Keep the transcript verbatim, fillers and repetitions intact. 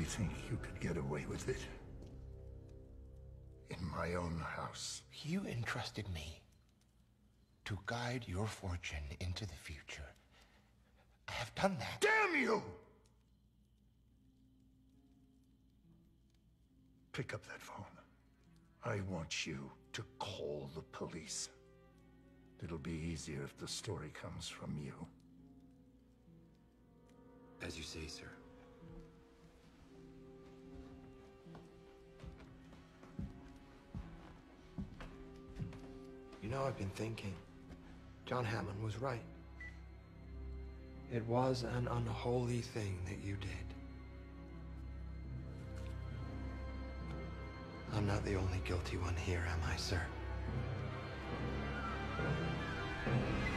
think you could get away with it? In my own house. You entrusted me to guide your fortune into the future. I have done that. Damn you! Pick up that phone. I want you to call the police. It'll be easier if the story comes from you. As you say, sir. You know, I've been thinking. John Hammond was right. It was an unholy thing that you did. I'm not the only guilty one here, am I, sir?